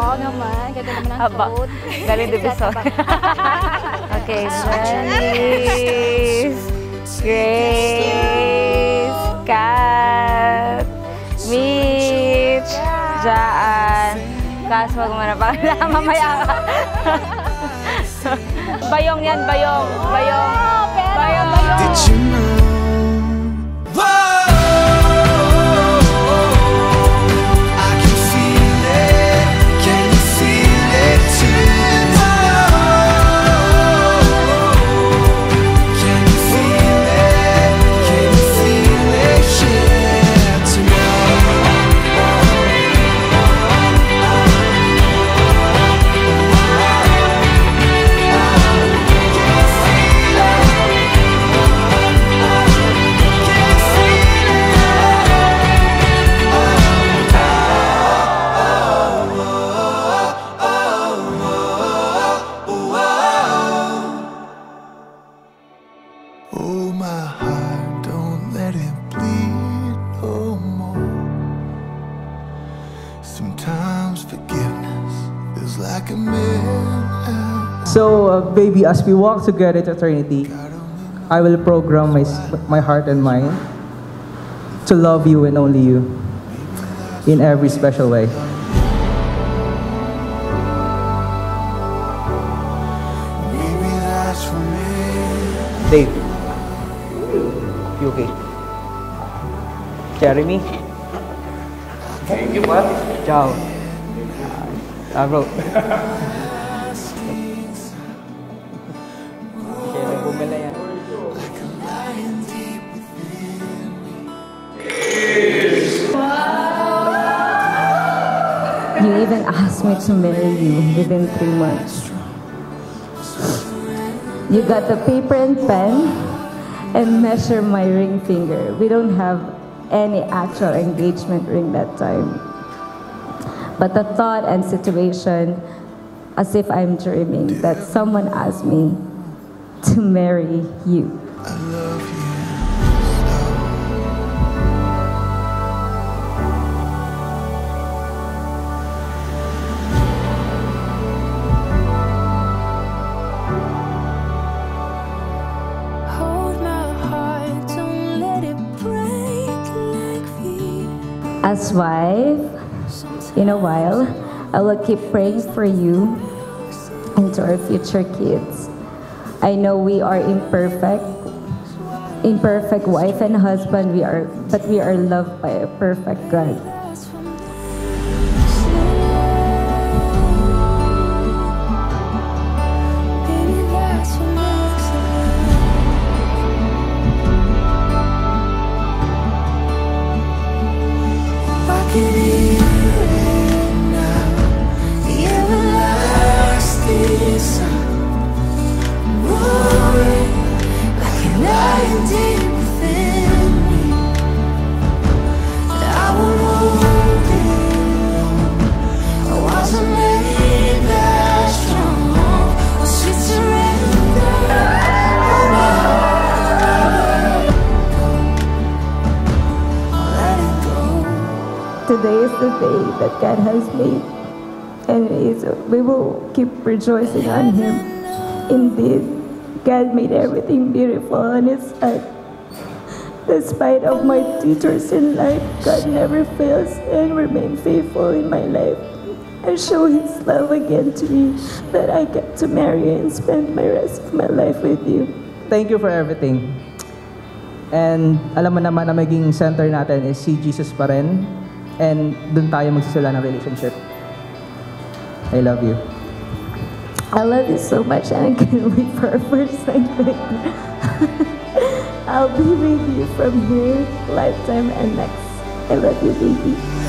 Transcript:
Wow naman, ganda naman ang Aba, coat. galing Divisoria. Okay, Janice, Grace, Kat, Mitch, Jaan. Kaso wag mo na pa. Mamaya ka. Bayong yan, bayong. Bayong. Bayong. Did you know? Oh, my heart, don't let it bleed no more. Sometimes forgiveness feels like a minute. So, baby, as we walk together to eternity, I will program my heart and mind to love you and only you in every special way. Maybe that's for me. Dave. You okay? Jeremy? Thank you, man. Ciao. Bro. You even asked me to marry you within 3 months. You got the paper and pen and measure my ring finger. We don't have any actual engagement ring that time. But the thought and situation, as if I'm dreaming, that someone asked me to marry you. I love you. As wife, in a while, I will keep praying for you and to our future kids. I know we are imperfect wife and husband, but we are loved by a perfect God. Today is the day that God has made, and we will keep rejoicing on Him. Indeed, God made everything beautiful on His side. Despite of my teachers in life, God never fails and remains faithful in my life and show His love again to me, that I get to marry and spend my rest of my life with you. Thank you for everything. And alam mo naman na maging center natin is si Jesus pa rin. And dun tayo magsisimula ng relationship. I love you. I love you so much, and I can't wait for our first night. I'll be with you from here, lifetime and next. I love you, baby.